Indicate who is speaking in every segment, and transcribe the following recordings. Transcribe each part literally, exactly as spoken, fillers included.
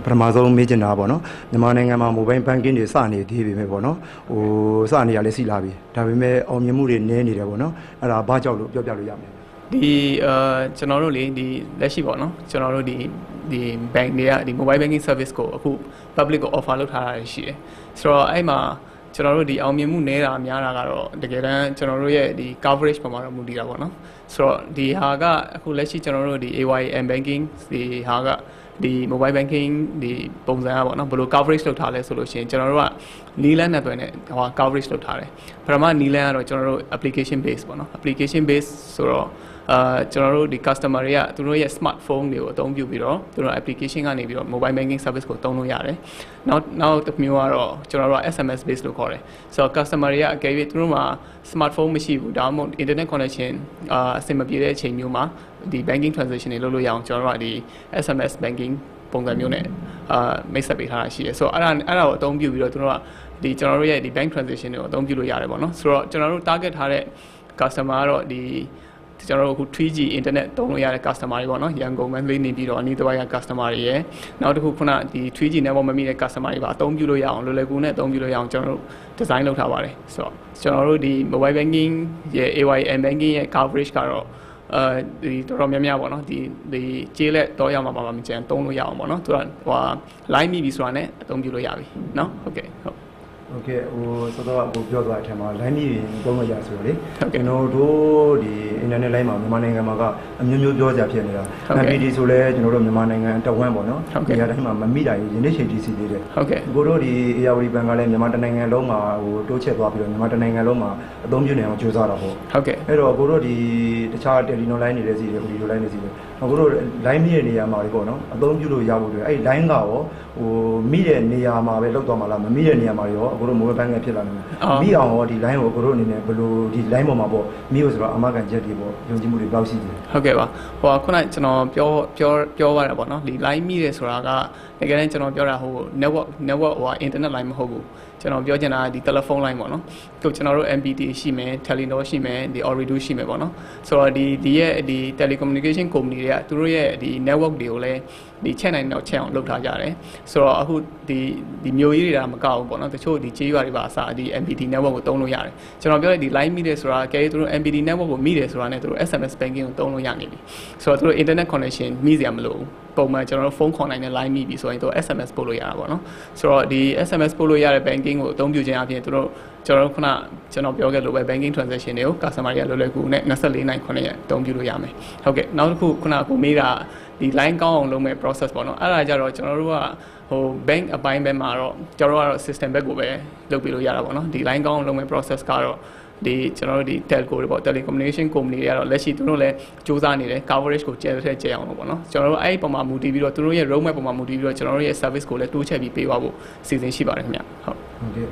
Speaker 1: ပထမဆုံးမေးချင်တာပေါ့နော်မြန်မာနိုင်ငံမှာ mobile banking တွေစနေသေးပြီပဲပေါ့နော်ဟိုစနေရလဲစီလာပြီဒါပေမဲ့အောင်မြင်မှုတွေနည်းနေတယ်ပေါ့နော်အဲ့ဒါဘာကြောင့်လို့ပြောပြလို့ရမလဲ
Speaker 2: ဒီအာကျွန်တော်တို့လေဒီလက်ရှိပေါ့နော်ကျွန်တော်တို့ဒီဒီ bank တွေကဒီ mobile banking service ကိုအခု public ကို offer လုပ်ထားတာရှိတယ်ဆိုတော့အဲ့မှာကျွန်တော်တို့ဒီအောင်မြင်မှုနည်းတာများတာကတော့တကယ်တမ်းကျွန်တော်တို့ရဲ့ဒီ coverage ပေါ်မှာတော့မူတည်တာပေါ့နော်ဆိုတော့ဒီဟာကအခုလက်ရှိကျွန်တော်တို့ဒီ A Y M banking ဒီဟာကဒီ mobile banking ဒီပုံစံอ่ะပေါ့နော်ဘယ်လို coverage လုပ်ထားလဲဆိုလို့ရှိရင်ကျွန်တော်တို့ကနီလန်းနဲ့တွဲနဲ့ဟို coverage လုပ်ထားတယ်ပထမနီလန်းကတော့ကျွန်တော်တို့ application base ပေါ့နော် application base ဆိုတော့အာကျွန်တော်တို့ဒီ customer တွေကသူတို့ရဲ့ smartphone တွေကိုအသုံးပြုပြီးတော့သူတို့ application ကနေပြီးတော့ mobile banking service ကိုသုံးလို့ရတယ်။နောက်နောက်တစ်မျိုးကတော့ကျွန်တော်တို့က S M S base လို့ခေါ်တယ်။ဆိုတော့ customer တွေကအကယ်၍သူတို့မှာ smartphone မရှိဘူးဒါမှမဟုတ် internet connection အာအဆင်မပြေတဲ့အချိန်မျိုးမှာဒီ banking transaction တွေလုပ်လို့ရအောင်ကျွန်တော်တို့ကဒီ S M S banking ပုံစံမျိုးနဲ့အာမိတ်ဆက်ပေးထားတာရှိတယ်။ဆိုတော့အဲ့ဒါအဲ့ဒါကိုအသုံးပြုပြီးတော့သူတို့ကဒီကျွန်တော်တို့ရဲ့ဒီ bank transaction တွေကိုအသုံးပြုလို့ရတယ်ပေါ့နော်။ဆိုတော့ကျွန်တော်တို့ target ထားတဲ့ customer ကတော့ဒီကျွန်တော်တို့အခု three G internet သုံးလို့ရတဲ့ customer တွေပေါ့နော်ရန်ကုန်မန္တလေးနေပြီးတော့အနီးတစ်ဝိုက်က customer တွေရယ်နောက်တစ်ခုခုနဒီ three G network မမိတဲ့ customer တွေပါအသုံးပြုလို့ရအောင်လွယ်လွယ်ကူနဲ့အသုံးပြုလို့ရအောင်ကျွန်တော်တို့ design လုပ်ထားပါတယ်ဆိုတော့ကျွန်တော်တို့ဒီ mobile banking ရဲ့ A Y M banking ရဲ့ coverage ကတော့အဲဒီတော်တော်များများပေါ့နော်ဒီဒီကျေးလက်တော့ရမှာပါမကြံသုံးလို့ရအောင်ပေါ့နော်သူကဟို line မိပြီဆိုတာနဲ့အသုံးပြုလို့ရပြီเนาะဟုတ်ကဲ့ဟုတ်
Speaker 1: โอเคဟိုစောစောအခုပြောသွားတဲ့အထက်မှာ line ကြီးသုံးလို့ရဆိုတော့လေကျွန်တော်တို့ဒီ internet line မှာမြန်မာနိုင်ငံမှာကအမျိုးမျိုးပြောကြဖြစ်နေတာ M P D ဆိုလဲကျွန်တော်တို့မြန်မာနိုင်ငံတဝန်းပေါ့နော်ဒီအတိုင်းမှာမမိတာရင်းနှိမ့်ချိန်ကြီးစီသေးတယ်
Speaker 2: ဟုတ်ကဲ့
Speaker 1: ကိုတို့ဒီ A Y D Bank ကလည်းမြန်မာနိုင်ငံလုံးမှာဟိုတိုးချက်သွားပြီးတော့မြန်မာနိုင်ငံလုံးမှာအသုံးပြုနေအောင်ကြိုးစားတာပေါ့
Speaker 2: ဟုတ်ကဲ့
Speaker 1: အဲ့တော့ကိုတို့ဒီတခြား Telenor line တွေလည်းစီတယ် Audio line တွေစီတယ်ကိုတို့ line မိတဲ့နေရာမှာပေါ့နော်အသုံးပြုလို့ရဖို့အတွက်အဲ့ line ကရောဟိုမိတဲ့နေရာမှာပဲလောက်သွားမှာလားမမိတဲ့နေရာမှာရောကိုတို့ mobile bank ကဖြစ်လာတယ်မိအောင်ရောဒီ line ကိုကိုတို့အနေနဲ့ဘယ်လိုဒီ line ပေါ်မှာပေါ့မိလို့ဆိုတော့အမကန်ချက်တွေပေါ့ယုံကြည်မှုတွေဘယ်လောက်ရှိလဲ
Speaker 2: ဟုတ်ကဲ့ပါဟိုခုနကကျွန်တော်ပြောပြောပြောရတာပေါ့နော်ဒီ line မိတယ်ဆိုတာကတကယ်တမ်းကျွန်တော်ပြောတာဟို network network ဟို internet line မဟုတ်ဘူးကျွန်တော်ပြောချင်တာဒီ telephone line ပေါ့နော်ကိုကျွန်တော်တို့ M P T ရှိမယ် Telenor ရှိမယ်ဒီ Ooredoo ရှိမယ်ပေါ့နော်ဆိုတော့ဒီဒီရဲ့ဒီ telecommunication company တွေကသူတို့ရဲ့ဒီ network တွေကိုလည်းဒီချက်နိုင်တော့ချက်အောင်လုပ်ထားကြတယ်ဆိုတော့အခုဒီဒီမျိုးကြီးတွေကမကောက်ဘူးပေါ့နော်တချို့ဒီကြေးရွာတွေပါအစားဒီ M P T network ကိုသုံးလို့ရတယ်ကျွန်တော်ပြောတဲ့ဒီ line မိတယ်ဆိုတာကဲသူတို့ M P T network ကိုမိတယ်ဆိုတာနဲ့သူတို့ S M S banking ကိုသုံးလို့ရနေပြီဆိုတော့သူတို့ internet connection မိစရာမလိုဘူးပုံမှန်ကျွန်တော်တို့ဖုန်းခေါ်နိုင်တဲ့ line မိပြီဆိုရင်သူ S M S ပို့လို့ရတာပေါ့နော်ဆိုတော့ဒီ S M S ပို့လို့ရတဲ့ banking ကိုအသုံးပြုခြင်းအပြင်သူတို့ကျွန်တော်တို့ခုနကျွန်တော်ပြောခဲ့လို့ပဲ banking transaction တွေကို customer တွေကလွယ်လွယ်ကူကူနဲ့twenty-fourနိုင်ခုနှစ်ရက်အသုံးပြုလို့ရမယ်ဟုတ်ကဲ့နောက်တစ်ခုခုနကကိုမေးတာဒီ line ကောင်းအောင်လုပ်မဲ့ process ပေါ့နော်အဲ့ဒါကြတော့ကျွန်တော်တို့ကဟို bank အပိုင်းပဲမှာတော့ကျွန်တော်တို့ကတော့ system back ကိုပဲလုပ်ပြီးလို့ရတာပေါ့နော်ဒီ line ကောင်းအောင်လုပ်မဲ့ process ကတော့ဒီကျွန်တော်တို့ဒီ telco တွေပေါ့ telecommunication company တွေကတော့လက်ရှိသူတို့လည်းစူးစမ်းနေတယ် coverage ကိုကျဲတဲ့ကျဲအောင်လို့ပေါ့နော်ကျွန်တော်တို့အဲ့ဒီပုံမှာမူတည်ပြီးတော့သူတို့ရဲ့ roadmap ပုံမှာမူတည်ပြီးတော့ကျွန်တော်တို့ရဲ့ service ကိုလည်းတိုးချဲ့ပြီးပေးသွားဖို့အစီအစဉ်ရှိပါတယ်ခင်ဗျဟုတ်
Speaker 1: ဟုတ်ကဲ့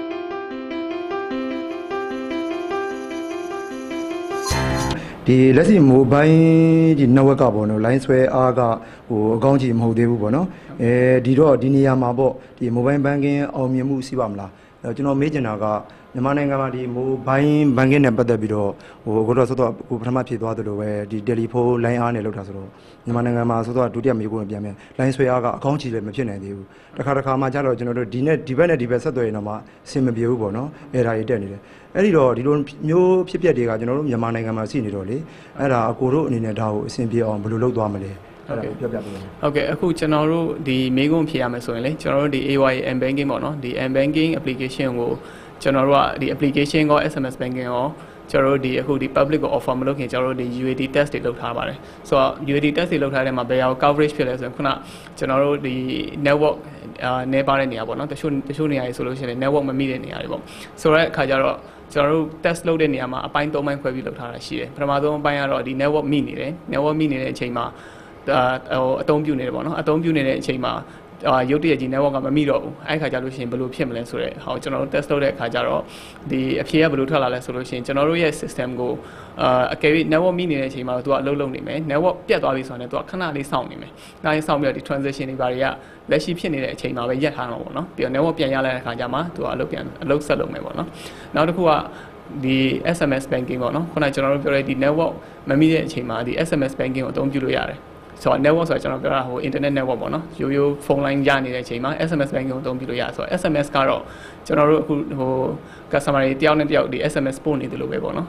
Speaker 1: ဒီလက်ရှိ mobile ဒီ network ကပေါ့နော် line ဆွဲအားကဟိုအကောင်းကြီးမဟုတ်သေးဘူးပေါ့နော်အဲဒီတော့ဒီနေရာမှာပေါ့ဒီ mobile banking အောင်မြင်မှုရှိပါမလားအဲကျွန်တော်မေးချင်တာကမြန်မာနိုင်ငံမှာဒီ mobile banking နဲ့ပတ်သက်ပြီးတော့ဟိုကိုတော့ဆိုတော့ကိုပထမဖြေသွားသလိုပဲဒီ telephone line အားနဲ့လောက်တာဆိုတော့မြန်မာနိုင်ငံမှာဆိုတော့ဒုတိယမေးခွန်းပြန်ပြန် line ဆွဲအားကအကောင်းကြီးလည်းမဖြစ်နိုင်သေးဘူးတခါတခါမှကျတော့ကျွန်တော်တို့ဒီနဲ့ဒီဘက်နဲ့ဒီဘက်ဆက်သွယ်ရင်တော့မှအဆင်မပြေဘူးပေါ့နော်အဲဒါကြီးတက်နေတယ်အဲ့ဒီတော့ဒီလိုမျိုးဖြစ်ပျက်တွေကကျွန်တော်တို့မြန်မာနိုင်ငံမှာရှိနေတော့လေအဲ့ဒါအကိုတို့အနေနဲ့ဒါကိုအဆင်ပြေအောင်ဘယ်လိုလုပ်သွားမလဲဟုတ်ကဲ့ပြောပြပေးပါ
Speaker 2: ဟုတ်ကဲ့အခုကျွန်တော်တို့ဒီမေးခွန်းဖြေရမယ်ဆိုရင်လေကျွန်တော်တို့ဒီ A Y M banking ပေါ့နော်ဒီ M banking application ကိုကျွန်တော်တို့ကဒီ application ကို S M S banking ကိုကျွန်တော်တို့ဒီအခုဒီ public ကို offer မလုပ်ခင်ကျွန်တော်တို့ဒီ U A D test တွေလုပ်ထားပါတယ်ဆိုတော့ U A D test တွေလုပ်ထားတဲ့မှာဘယ်ဟာကို coverage ဖြစ်လဲဆိုရင်ခုနကျွန်တော်တို့ဒီ network အာနေပါတဲ့နေရာပေါ့နော်တချို့တချို့နေရာတွေဆိုလို့ရှိရင် network မမိတဲ့နေရာတွေပေါ့ဆိုတော့အခါကျတော့ကျွန်တော်တို့ test လုပ်တဲ့နေရာမှာအပိုင်း၃ပိုင်းခွဲပြီးလုပ်ထားတာရှိတယ်ပထမဆုံးအပိုင်းကတော့ဒီ network မိနေတယ် network မိနေတဲ့အချိန်မှာဟိုအသုံးပြုနေတယ်ပေါ့နော်အသုံးပြုနေတဲ့အချိန်မှာအာရုပ်တရက်ကြီး network ကမမိတော့ဘူးအဲ့ခါကျလို့ရှိရင်ဘယ်လိုဖြစ်မလဲဆိုတော့ဟောကျွန်တော်တို့ test လုပ်တဲ့အခါကျတော့ဒီအဖြေကဘယ်လိုထွက်လာလဲဆိုလို့ရှိရင်ကျွန်တော်တို့ရဲ့ system ကိုအာအကယ်၍ network မိနေတဲ့အချိန်မှာသူကအလုပ်လုပ်နေမယ် network ပြတ်သွားပြီဆိုတော့သူကခဏလေးစောင့်နေမယ်။ဒါရင်စောင့်ပြီးတော့ဒီ transition တွေဘာတွေကလက်ရှိဖြစ်နေတဲ့အချိန်မှာပဲရက်ထားမှာပေါ့နော်။ပြီးတော့ network ပြန်ရလာတဲ့အခါကျမှသူကအလုပ်ပြန်အလုပ်ဆက်လုပ်မယ်ပေါ့နော်။နောက်တစ်ခုကဒီ S M S banking ပေါ့နော်ခုနကကျွန်တော်တို့ပြောတဲ့ဒီ network မမိတဲ့အချိန်မှာဒီ S M S banking ကိုအသုံးပြုလို့ရတယ်ဆိုတော့ network ဆိုတော့ကျွန်တော်ပြောတာဟို internet network ပေါ့နော်ရိုးရိုး phone line ရနေတဲ့အချိန်မှာ S M S banking ကိုအသုံးပြုလို့ရဆိုတော့ S M S ကတော့ကျွန်တော်တို့အခုဟို customer တွေတယောက်နဲ့တယောက်ဒီ S M S ပို့နေတယ်လို့ပဲပေါ့နော်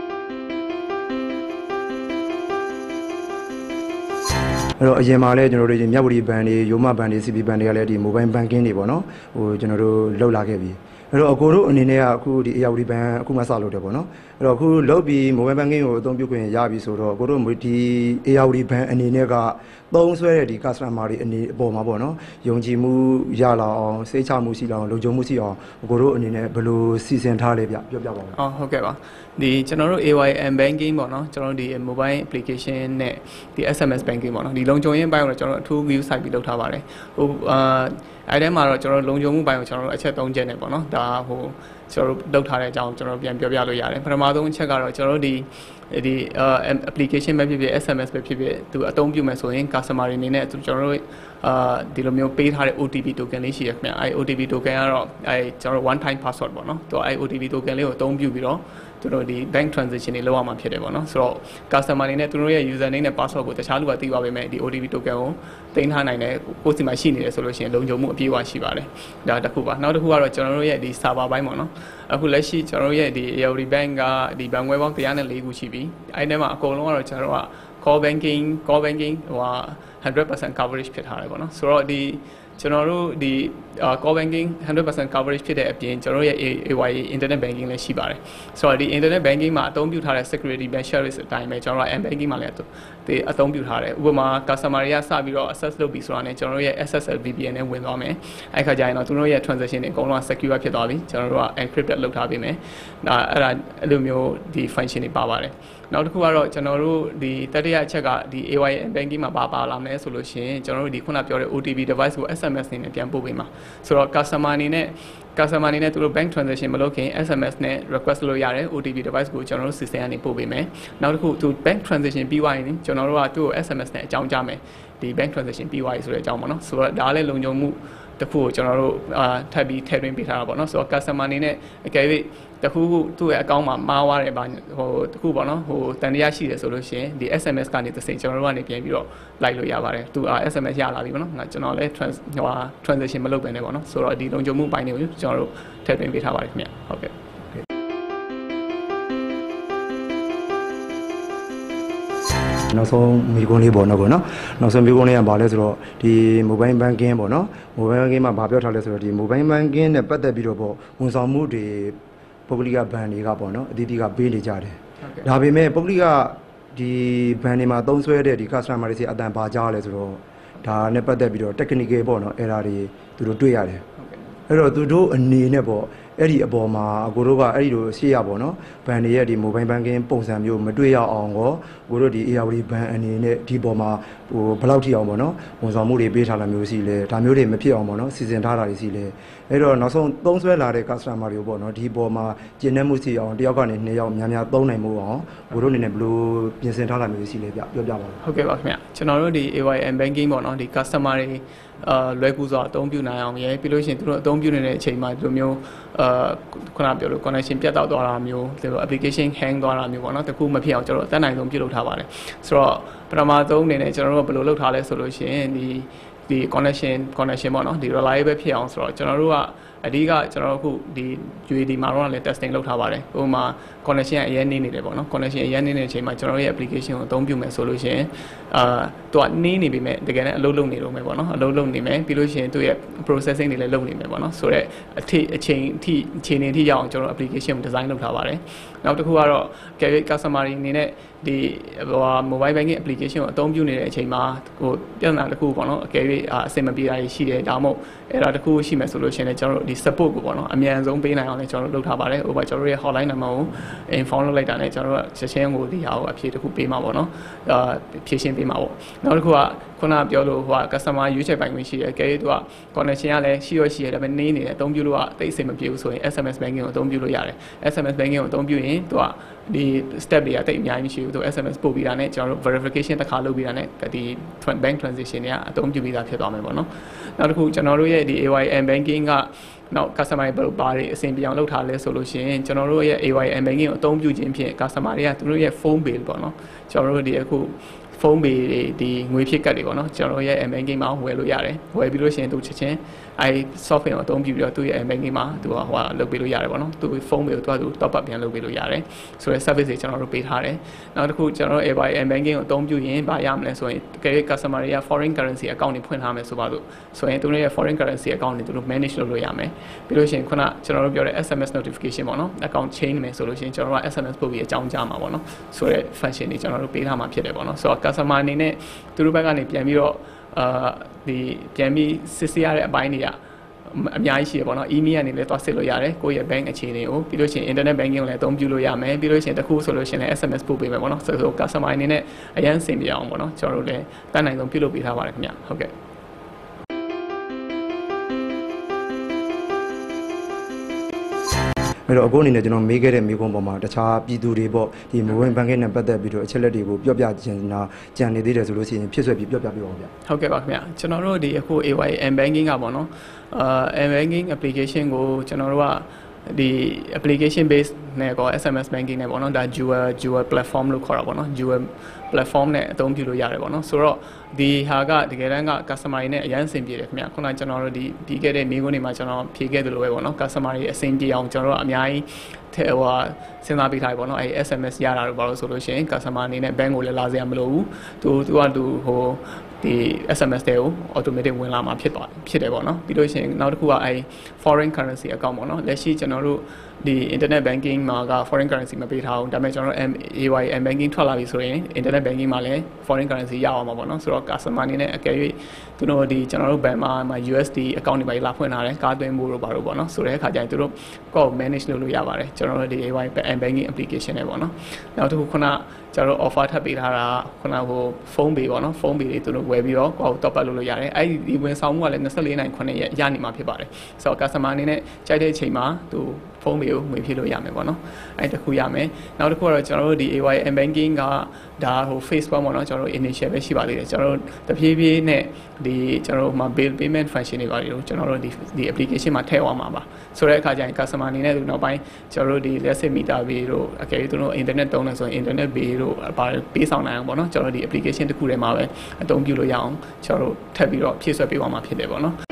Speaker 1: အဲ့တော့အရင်မှာလဲကျွန်တော်တို့မြတ်ဝတီဘဏ်တွေရိုးမဘဏ်တွေ C B ဘဏ်တွေကလည်းဒီ mobile banking တွေပေါ့နော်ဟိုကျွန်တော်တို့လောက်လာခဲ့ပြီအဲ့တော့အကိုတို့အနေနဲ့ကအခုဒီ A R D ဘဏ်အခုမှစလုပ်တယ်ပေါ့နော်အဲ့တော့အခုလောက်ပြီး mobile banking ကိုအသုံးပြုခွင့်ရပြီဆိုတော့အကိုတို့ဒီ A R D ဘဏ်အနေနဲ့ကသုံးဆွဲတဲ့ဒီ customer တွေအနေအပေါ်မှာပေါ့နော်ယုံကြည်မှုရလာအောင်စိတ်ချမှုရှိလာအောင်လုံခြုံမှုရှိအောင်အကိုတို့အနေနဲ့ဘယ်လိုစီစဉ်ထားလဲဗျပြောပြပါဦး
Speaker 2: အော်ဟုတ်ကဲ့ပါဒီကျွန်တော်တို့ A Y M banking ပေါ့နော်ကျွန်တော်တို့ဒီ mobile application နဲ့ဒီ S M S banking ပေါ့နော်ဒီလုံခြုံရေးပိုင်းကိုကျွန်တော်တို့အထူး view site ပြီးလုပ်ထားပါတယ်ဟိုအာအဲ့ထဲမှာတော့ကျွန်တော်တို့လုံခြုံမှုပိုင်းကိုကျွန်တော်တို့အချက်၃ချက်နဲ့ပေါ့နော်ဒါဟိုကျွန်တော်တို့လုပ်ထားတဲ့အကြောင်းကျွန်တော်တို့ပြန်ပြောပြလို့ရတယ်ပထမဆုံးအချက်ကတော့ကျွန်တော်တို့ဒီဒီ application ပဲဖြစ်ဖြစ် S M S ပဲဖြစ်ဖြစ်သူအသုံးပြုမယ်ဆိုရင် customer တွေအနေနဲ့ကျွန်တော်တို့အာဒီလိုမျိုးပေးထားတဲ့ O T P token လေးရှိရခင်ဗျအဲ O T P token ကတော့အဲကျွန်တော်တို့ one time password ပေါ့နော်သူအဲ O T P token လေးကိုအသုံးပြုပြီးတော့သူတို့ဒီ bank transaction တွေလုပ်ရမှာဖြစ်တယ်ပေါ့နော်ဆိုတော့ customer တွေနဲ့သူတို့ရဲ့ user name နဲ့ password ကိုတခြားလူကသိပါပေမဲ့ဒီ O T P token ကိုတင်ထားနိုင်တယ်ကိုယ်စီမှာရှိနေတယ်ဆိုလို့ရှိရင်လုံခြုံမှုအပြည့်အဝရှိပါတယ်ဒါတစ်ခုပါနောက်တစ်ခုကတော့ကျွန်တော်တို့ရဲ့ဒီ server ဘိုင်းပေါ့နော်အခုလက်ရှိကျွန်တော်တို့ရဲ့ဒီ A R D bank ကဒီ bank ဝဲပေါင်းone oh fourခုရှိပြီအဲ့ထဲမှာအကုန်လုံးကတော့ကျွန်တော်တို့က call banking call banking ဟိုone hundred percent coverage ဖြစ်ထားတယ်ပေါ့နော်ဆိုတော့ဒီကျွန်တော်တို့ဒီ call banking one hundred percent coverage ဖြစ်တဲ့အပြင်ကျွန်တော်တို့ရဲ့ A Y internet banking လည်းရှိပါတယ်ဆိုတော့ဒီ internet banking မှာအသုံးပြုထားတဲ့ security measures အတိုင်းပဲကျွန်တော်တို့ M banking မှာလည်းဒီအသုံးပြုထားတယ်ဥပမာ customer တွေကစပြီးတော့ access လုပ်ပြီးဆိုတာနဲ့ကျွန်တော်တို့ရဲ့ S S L V P N နဲ့ဝင်သွားမယ်အဲ့ခါကျရင်တော့သူတို့ရဲ့ transaction တွေအကုန်လုံး secure ဖြစ်သွားပြီကျွန်တော်တို့က encrypted လုပ်ထားပေးမယ်ဒါအဲ့ဒါအဲ့လိုမျိုးဒီ function တွေပါပါတယ်နောက်တစ်ခုကတော့ကျွန်တော်တို့ဒီတတိယအချက်ကဒီ A Y M banking မှာပါပါလာမယ်ဆိုလို့ရှိရင်ကျွန်တော်တို့ဒီခုနပြောတဲ့ O T P device ကို S M S နဲ့ပြန်ပို့ပေးမှာဆိုတော့ customer အနေနဲ့ customer အနေနဲ့သူတို့ bank transaction မလုပ်ခင် S M S နဲ့ request လုပ်ရတယ် O T P device ကိုကျွန်တော်တို့ system ကနေပို့ပေးမယ်နောက်တစ်ခုသူ bank transaction ပြီးသွားရင်ကျွန်တော်တို့ကသူ့ကို S M S နဲ့အကြောင်းကြားမယ်ဒီ bank transaction ပြီးသွားပြီဆိုတဲ့အကြောင်းပေါ့နော်ဆိုတော့ဒါလည်းလုံခြုံမှုတခုကိုကျွန်တော်တို့အာထပ်ပြီးထည့်သွင်းပေးထားတာပေါ့နော်ဆိုတော့ customer အနေနဲ့အကယ်၍တခုခုသူ့ရဲ့အကောင့်မှာမှားသွားတယ်ဗာဟိုတခုပေါ့နော်ဟိုတန်တရားရှိတယ်ဆိုလို့ရှိရင်ဒီ S M S ကနေတစ်စိမ်ကျွန်တော်တို့ကနေပြန်ပြီးတော့လိုက်လို့ရပါတယ်သူ S M S ရလာပြီပေါ့နော်ငါကျွန်တော်လည်း trans ဟို transaction မလုပ်ဘဲနဲ့ပေါ့နော်ဆိုတော့ဒီလုံခြုံမှုပိုင်းတွေကိုကျွန်တော်တို့ထည့်သွင်းပေးထားပါတယ်ခင်ဗျဟုတ်ကဲ့
Speaker 1: နောက်ဆုံးမိကုန်းလေးပေါ့နော်ကောနော်နောက်ဆုံးမိကုန်းလေးကဘာလဲဆိုတော့ဒီ mobile banking ပေါ့နော် mobile banking မှာဘာပြောထားလဲဆိုတော့ဒီ mobile banking နဲ့ပတ်သက်ပြီးတော့ပေါ့ဝန်ဆောင်မှုတွေပုဂ္ဂလိကဘဏ်တွေကပေါ့နော်အသီးသီးကပေးနေကြတယ်ဒါပေမဲ့ပုဂ္ဂလိကဒီဘဏ်တွေမှာသုံးစွဲတဲ့ဒီ customer တွေစီအတန်ပါကြားလဲဆိုတော့ဒါနဲ့ပတ်သက်ပြီးတော့ technical ပေါ့နော်အဲ့ဒါတွေသူတို့တွေ့ရတယ်အဲ့တော့သူတို့အနေနဲ့ပေါ့အဲ့ဒီအပေါ်မှာအကိုတို့ကအဲ့ဒီလိုရှေ့ရပေါ့နော်ဘဏ်တွေရဲ့ဒီ mobile banking ပုံစံမျိုးမတွေ့ရအောင်ကောအကိုတို့ဒီ A R D ဘဏ်အနေနဲ့ဒီပေါ်မှာဟိုဘယ်လောက်ထိအောင်ပေါ့နော်ဝန်ဆောင်မှုတွေပေးထားတာမျိုးရှိလဲဒါမျိုးတွေမဖြစ်အောင်ပေါ့နော်စီစဉ်ထားတာတွေရှိလဲအဲ့တော့နောက်ဆုံးသုံးဆွဲလာတဲ့ customer တွေပေါ့နော်ဒီပေါ်မှာကျင့်နှံ့မှုရှိအောင်တယောက်ကနေနှစ်ယောက်များများသုံးနိုင်မှုအောင်အကိုတို့အနေနဲ့ဘယ်လိုပြင်ဆင်ထားတာမျိုးရှိလဲပြပြောပြပါဦး
Speaker 2: ဟုတ်ကဲ့ပါခင်ဗျကျွန်တော်တို့ဒီ A Y M banking ပေါ့နော်ဒီ customer တွေအာလွယ်ကူစွာအသုံးပြုနိုင်အောင်ရယ်ပြီးလို့ရှိရင်သူတို့အသုံးပြုနေတဲ့အချိန်မှာဒီလိုမျိုးအာခုနပြောလို့ connection ပြတ်တောက်သွားတာမျိုးဒီလို application hang သွားတာမျိုးပေါ့နော်တခုမဖြစ်အောင်ကျွန်တော်အတတ်နိုင်ဆုံးပြုလုပ်ထားပါတယ်ဆိုတော့ပထမဆုံးအနေနဲ့ကျွန်တော်တို့ဘယ်လိုလုပ်ထားလဲဆိုလို့ရှိရင်ဒီဒီ connection connection ပေါ့နော်ဒီ reliable ဖြစ်အောင်ဆိုတော့ကျွန်တော်တို့ကအဓိကကျွန်တော်တို့အခုဒီ U A D မှာတော့လည်း testing လုပ်ထားပါတယ်ဟိုမှာ connection အရင်နေနေတယ်ပေါ့နော် connection အရင်နေနေတဲ့အချိန်မှာကျွန်တော်ရဲ့ application ကိုအသုံးပြုမယ်ဆိုလို့ရှိရင်အာသူကနေနေပြီမဲ့တကယ်လည်းအလုပ်လုပ်နေတော့မယ်ပေါ့နော်အလုပ်လုပ်နေမယ်ပြီးလို့ရှိရင်သူ့ရဲ့ processing တွေလည်းလုပ်နေမယ်ပေါ့နော်ဆိုတော့အထိအချိန်အထိအချိန်နေထိရအောင်ကျွန်တော် application ကို design လုပ်ထားပါတယ်နောက်တစ်ခုကတော့ customer တွေအနေနဲ့ဒီဟို mobile banking application ကိုအသုံးပြုနေတဲ့အချိန်မှာဟိုပြဿနာတစ်ခုပေါ့နော်အကယ်၍အဆင်မပြေတာရှိတယ်ဒါမှမဟုတ်အဲ့ဒါတစ်ခုရှိမယ်ဆိုလို့ရှိရင်လည်းကျွန်တော်တို့ဒီ support ကိုပေါ့နော်အမြန်ဆုံးပေးနိုင်အောင်လည်းကျွန်တော်တို့လုပ်ထားပါတယ်ဟိုပါကျွန်တော်တို့ရဲ့ hotline number ကို inform လုပ်လိုက်တာနဲ့ကျွန်တော်တို့ကချက်ချင်းကိုဒီဟာကိုအဖြေတစ်ခုပေးမှာပေါ့နော်အာဖြေရှင်းပေးမှာပေါ့နောက်တစ်ခုကခုနပြောလို့ဟိုက customer ရွေးချယ်ပိုင်ခွင့်ရှိတယ်အကယ်၍သူက connection ကလည်းရှိရရှိရဒါပေမဲ့နေနေတယ်အသုံးပြုလို့ကတိတ်အဆင်မပြေဘူးဆိုရင် S M S banking ကိုအသုံးပြုလို့ရတယ် S M S banking ကိုအသုံးပြုရင်သူကဒီ step တွေကတိတ်အများကြီးမရှိဘူးသူ S M S ပို့ပြီးတာနဲ့ကျွန်တော်တို့ verification တစ်ခါလုပ်ပြီးတာနဲ့ဒီ bank transaction တွေကအသုံးပြုပြီးသားဖြစ်သွားမယ်ပေါ့နော်နောက်တစ်ခုကျွန်တော်တို့ရဲ့ဒီ A Y M banking ကနောက် customer တွေဘာတွေအဆင်ပြေအောင်လုပ်ထားလဲဆိုလို့ရှိရင်ကျွန်တော်တို့ရဲ့ A Y M banking ကိုအသုံးပြုခြင်းဖြင့် customer တွေကသူတို့ရဲ့ phone bill ပေါ့နော်ကျွန်တော်တို့ဒီအခုဖုန်းပေဒီငွေဖြစ်ကတ်တွေပေါ့နော်ကျွန်တော်ရဲ့ M banking မှာဝယ်လို့ရတယ်ဝယ်ပြီးလို့ရှိရင်သူချက်ချင်းအဲ software ကိုအသုံးပြုပြီးတော့သူ့ရဲ့ M banking မှာသူကဟိုလုပ်ပေးလို့ရတယ်ပေါ့နော်သူဖုန်းပေကိုသူကသူ top up ပြန်လုပ်ပေးလို့ရတယ်ဆိုတော့ service တွေကျွန်တော်တို့ပေးထားတယ်နောက်တစ်ခုကျွန်တော်တို့ Airbuy M banking ကိုအသုံးပြုရင်ဗာရမလဲဆိုရင်တကယ် customer တွေက foreign currency account တွေဖွင့်ထားမယ်ဆိုပါလို့ဆိုရင်သူတို့ရဲ့ foreign currency account တွေသူတို့ manage လုပ်လို့ရမယ်ပြီးလို့ရှိရင်ခုနကျွန်တော်တို့ပြောတဲ့ S M S notification ပေါ့နော် account change မယ်ဆိုလို့ရှိရင်ကျွန်တော်တို့က S M S ပို့ပြီးအကြောင်းကြားမှာပေါ့နော်ဆိုတဲ့ function တွေကျွန်တော်တို့ပေးထားမှာဖြစ်တယ်ပေါ့နော်ဆိုတော့ customer အနေနဲ့သူတို့ဘက်ကနေပြန်ပြီးတော့အာဒီပြန်ပြီးစစ်ဆေးရတဲ့အပိုင်းတွေကအများကြီးရှိတယ်ပေါ့နော် email ကနေလည်းသွားစစ်လို့ရတယ်ကိုယ့်ရဲ့ bank အခြေအနေကိုပြီးလို့ရှိရင် internet banking ကိုလည်းအသုံးပြုလို့ရမယ်ပြီးလို့ရှိရင်တခုဆိုလို့ရှိရင်လည်း S M S ပို့ပေးမယ်ပေါ့နော်ဆိုတော့ customer အနေနဲ့အရန်စင်ပြအောင်ပေါ့နော်ကျွန်တော်တို့လည်းတန်းနိုင်ဆုံးပြုလုပ်ပေးထားပါတယ်ခင်ဗျဟုတ်ကဲ့
Speaker 1: အဲ့တော့အခုအနေနဲ့ကျွန်တော်မေးခဲ့တဲ့မေးခွန်းပေါ်မှာတခြားပြည်သူတွေပေါ့ဒီ mobile banking နဲ့ပတ်သက်ပြီးတော့အချက်လက်တွေကိုပြောပြခြင်းနာကြံနေသေးတယ်ဆိုလို့ရှိရင်ဖြစ်ဆွဲပြီးပြောပြပေးပါဦးဗျ
Speaker 2: ဟုတ်ကဲ့ပါခင်ဗျကျွန်တော်တို့ဒီအခု A Y M banking ကပေါ့နော်အာ M banking application ကိုကျွန်တော်တို့ကဒီ application base နဲ့ကော S M S banking နဲ့ပေါ့နော်ဒါ dual dual platform လို့ခေါ်တာပေါ့နော် dual platform နဲ့အသုံးပြုလို့ရတယ်ပေါ့နော်ဆိုတော့ဒီဟာကတကယ်တမ်းက customer တွေနဲ့အရန်အဆင်ပြေတယ်ခင်ဗျခုနကကျွန်တော်တို့ဒီပြီးခဲ့တဲ့မိကုန်းတွေမှာကျွန်တော်ဖြေခဲ့သလိုပဲပေါ့နော် customer တွေအဆင်ပြေအောင်ကျွန်တော်တို့အများကြီးဟိုဟာစဉ်းစားပေးထားပြီပေါ့နော်အဲ S M S ရတာတော့ဘာလို့ဆိုလို့ရှိရင် customer အနေနဲ့ bank ကိုလည်းလာစရာမလိုဘူးသူသူကသူဟိုဒီ S M S တွေကို automatic ဝင်လာမှာဖြစ်သွားဖြစ်တယ်ပေါ့နော်ပြီးလို့ရှိရင်နောက်တစ်ခုကအဲ foreign currency account ပေါ့နော်လက်ရှိကျွန်တော်တို့ဒီ internet banking မှာက foreign currency မပေးထားဘူးဒါပေမဲ့ကျွန်တော်တို့ A Y M banking ထွက်လာပြီဆိုရင် internet banking မှာလည်း foreign currency ရအောင်မှာပေါ့နော်ဆိုတော့ customer အနေနဲ့အကယ်၍သူတို့ဒီကျွန်တော်တို့ bank မှာ U S D account တွေပါလာဖွင့်ထားတယ်ကားသွင်းဖို့တို့ပါတော့ပေါ့နော်ဆိုတဲ့အခါကျရင်သူတို့ကို manage လုပ်လို့ရပါတယ်ကျွန်တော်တို့ဒီ A Y M banking application နဲ့ပေါ့နော်နောက်တစ်ခုခုနကျွန်တော်တို့ offer ထပ်ပေးထားတာခုနဟိုဖုန်းပေပေါ့နော်ဖုန်းပေတွေသူတို့ဝယ်ပြီးတော့ကိုယ် top up လုပ်လို့ရတယ်အဲ့ဒီဝန်ဆောင်မှုကလည်း၂၄နိုင်9ရက်ရနေမှာဖြစ်ပါတယ်ဆိုတော့ customer အနေနဲ့ကြိုက်တဲ့အချိန်မှာသူဖုန်းပေကိုငွေဖြည့်လို့ရမယ်ပေါ့နော်အဲ့တခုရမယ်နောက်တစ်ခုကတော့ကျွန်တော်တို့ဒီ A Y M banking ကဒါဟို Facebook ပေါ့နော်ကျွန်တော်တို့ initial ပဲရှိပါသေးတယ်ကျွန်တော်တို့တဖြည်းဖြည်းနဲ့ဒီကျွန်တော်တို့မှာ bill payment function တွေပါလို့ကျွန်တော်တို့ဒီဒီ application မှာထည့်အောင်မှာပါဆိုတဲ့အခါကျရင် customer အနေနဲ့သူနောက်ပိုင်းကျွန်တော်တို့ဒီ let's say meter bill တို့အကယ်၍သူတို့ internet သုံးတယ်ဆိုရင် internet bill တို့ပါပေးဆောင်နိုင်အောင်ပေါ့နော်ကျွန်တော်တို့ဒီ application တစ်ခုထဲမှာပဲအသုံးပြုလို့ရအောင်ကျွန်တော်တို့ထပ်ပြီးတော့ဖြည့်ဆွဲပေးသွားမှာဖြစ်တယ်ပေါ့နော်